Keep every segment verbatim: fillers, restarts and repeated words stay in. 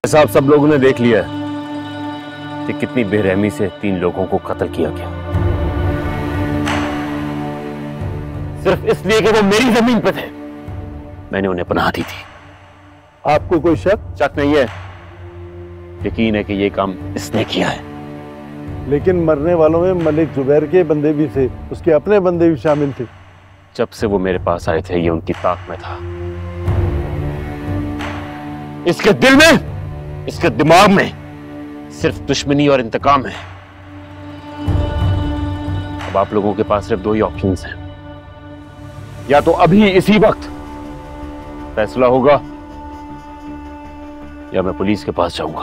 साहब, सब लोगों ने देख लिया है कि कितनी बेरहमी से तीन लोगों को कत्ल किया गया, सिर्फ इसलिए कि वो मेरी जमीन पे थे। मैंने उन्हें पनाह दी थी। आपको कोई शक? शक नहीं है, यकीन है कि ये काम इसने किया है। लेकिन मरने वालों में मलिक जुबैर के बंदे भी थे, उसके अपने बंदे भी शामिल थे। जब से वो मेरे पास आए थे, ये उनकी ताक में था। इसके दिल में, इसके दिमाग में सिर्फ दुश्मनी और इंतकाम है। अब आप लोगों के पास सिर्फ दो ही ऑप्शंस हैं, या तो अभी इसी वक्त फैसला होगा, या मैं पुलिस के पास जाऊंगा।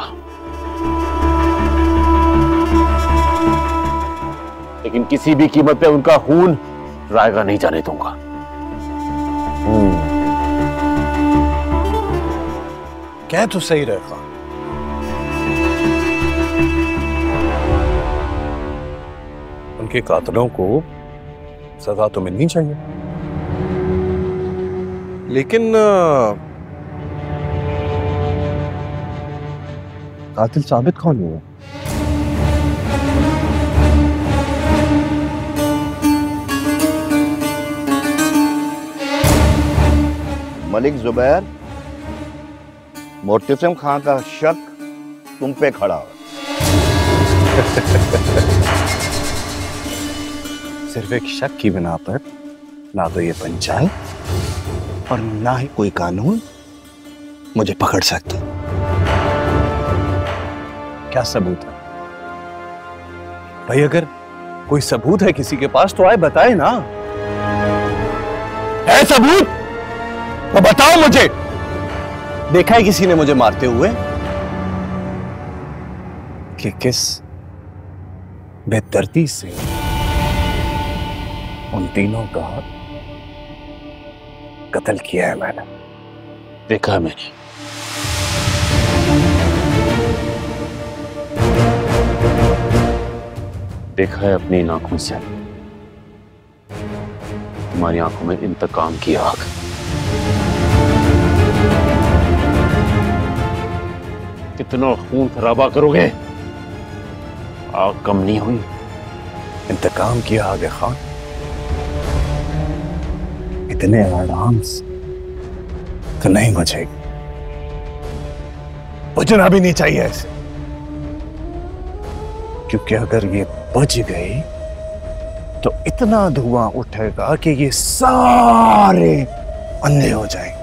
लेकिन किसी भी कीमत पे उनका खून रायगा नहीं जाने दूंगा। क्या तो सही रहेगा। उनके कातलों को सजा तो मिलनी चाहिए, लेकिन कातिल साबित कौन हुआ? मलिक जुबैर, मोर्तसिम खान का शक तुम पे खड़ा है। सिर्फ एक शक की बिना पर ना तो ये पंचायत और ना ही कोई कानून मुझे पकड़ सकता। क्या सबूत है भाई? अगर कोई सबूत है किसी के पास तो आए बताए ना। है सबूत तो बताओ मुझे। देखा है किसी ने मुझे मारते हुए? कि किस बेदर्दी से उन तीनों का कत्ल किया है मैंने। देखा है मैंने। देखा है अपनी आंखों से। तुम्हारी आंखों में इंतकाम की आग। कितना खून खराबा करोगे, आग कम नहीं हुई। इंतकाम की आग है खान, इतने आराम से तो नहीं बचेगी। बचना भी नहीं चाहिए ऐसे, क्योंकि अगर ये बच गई तो इतना धुआं उठेगा कि ये सारे अंधे हो जाएंगे।